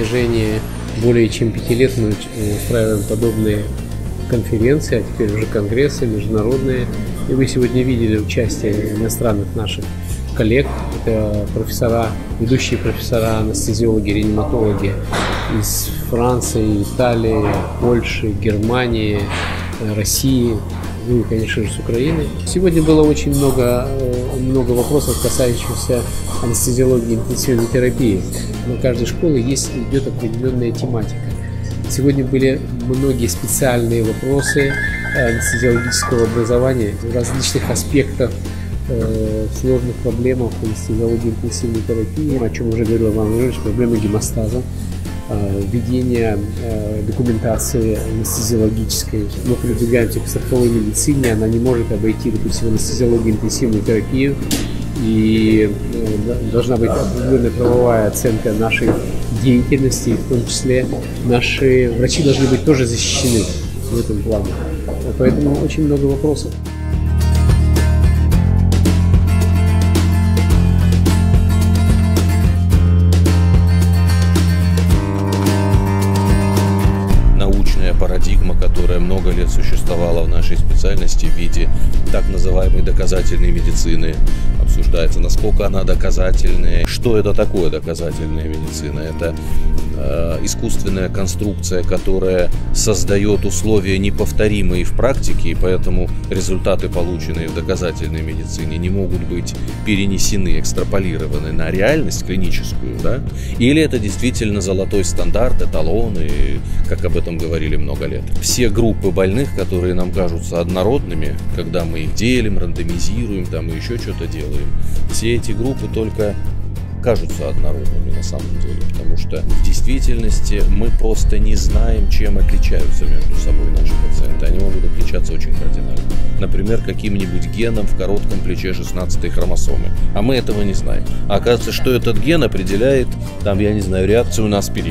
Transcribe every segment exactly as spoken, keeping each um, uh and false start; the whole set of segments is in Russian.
протяжении более чем пяти лет мы устраиваем подобные конференции, а теперь уже конгрессы международные. И вы сегодня видели участие иностранных наших коллег. Это профессора, ведущие профессора, анестезиологи, реаниматологи из Франции, Италии, Польши, Германии, России, ну и, конечно же, с Украины. Сегодня было очень много, много вопросов, касающихся анестезиологии и интенсивной терапии. На каждой школе есть, идет определенная тематика. Сегодня были многие специальные вопросы анестезиологического образования, различных аспектов э, сложных проблем анестезиологии интенсивной терапии, о чем уже говорил Иван Владимирович, проблемы гемостаза, э, введение э, документации анестезиологической. Мы продвигаемся к экстрактовой медицине, она не может обойти, допустим, анестезиологию интенсивную терапию, и э, должна быть определенная правовая оценка нашей деятельности, в том числе наши врачи должны быть тоже защищены в этом плане. Поэтому очень много вопросов. Научная парадигма, которая много лет существовала в нашей специальности в виде так называемой доказательной медицины, обсуждается, насколько она доказательная. Что это такое доказательная медицина? Это э, искусственная конструкция, которая создает условия неповторимые в практике, и поэтому результаты, полученные в доказательной медицине, не могут быть перенесены, экстраполированы на реальность клиническую, да? Или это действительно золотой стандарт, эталоны, как об этом говорили много лет. Все группы больных, которые нам кажутся однородными, когда мы их делим, рандомизируем, там и еще что-то делаем, все эти группы только кажутся однородными на самом деле, потому что в действительности мы просто не знаем, чем отличаются между собой наши пациенты. Они могут отличаться очень кардинально. Например, каким-нибудь геном в коротком плече шестнадцатой хромосомы. А мы этого не знаем. А оказывается, что этот ген определяет, там, я не знаю, реакцию на аспирин.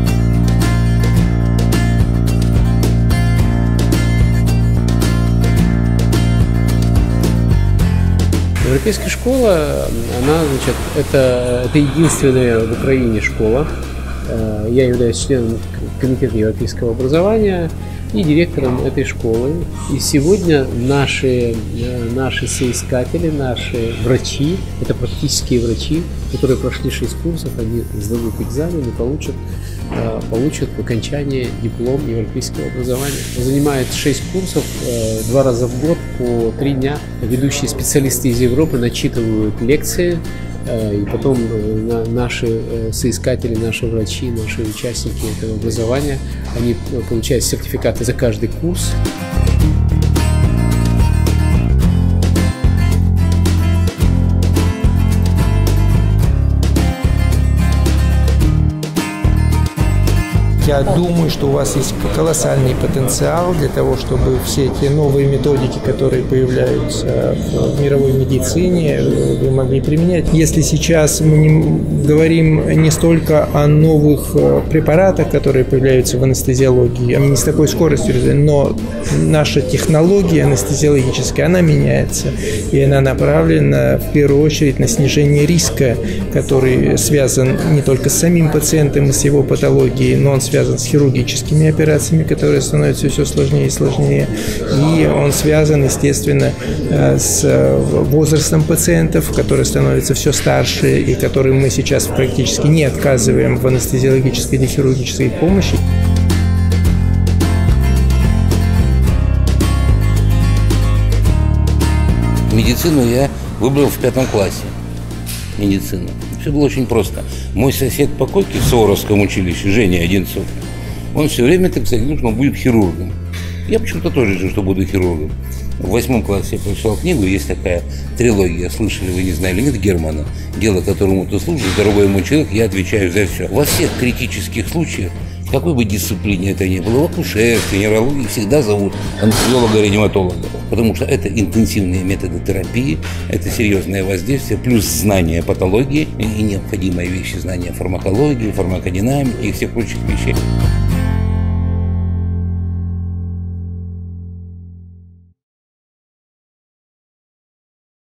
Европейская школа, она, значит, это, это единственная в Украине школа. Я являюсь членом комитета европейского образования и директором этой школы. И сегодня наши, наши соискатели, наши врачи, это практические врачи, которые прошли шесть курсов, они сдадут экзамен и получат, получат в окончании диплом европейского образования. Занимает шесть курсов, два раза в год по три дня. Ведущие специалисты из Европы начитывают лекции, и потом наши соискатели, наши врачи, наши участники этого образования, они получают сертификаты за каждый курс. Я думаю, что у вас есть колоссальный потенциал для того, чтобы все эти новые методики, которые появляются в мировой медицине, вы могли применять. Если сейчас мы не говорим не столько о новых препаратах, которые появляются в анестезиологии, они не с такой скоростью, но наша технология анестезиологическая, она меняется, и она направлена в первую очередь на снижение риска, который связан не только с самим пациентом и с его патологией, но он связан связан с хирургическими операциями, которые становятся все сложнее и сложнее. И он связан, естественно, с возрастом пациентов, которые становятся все старше и которым мы сейчас практически не отказываем в анестезиологической или хирургической помощи. Медицину я выбрал в пятом классе. Медицину. Все было очень просто. Мой сосед по койке в Суворовском училище, Женя Одинцов, он все время, так сказать, думал, что он будет хирургом. Я почему-то тоже решил, что буду хирургом. В восьмом классе я прочитал книгу, есть такая трилогия, слышали вы, не знали, нет, Германа, «Дело, которому ты служишь, дорогой мой человек, я отвечаю за все». Во всех критических случаях, в какой бы дисциплине это ни было, в акушерстве, неврологии, всегда зовут анестезиолога-реаниматолога, потому что это интенсивные методы терапии, это серьезное воздействие, плюс знание патологии и необходимые вещи, знания фармакологии, фармакодинамики и всех прочих вещей.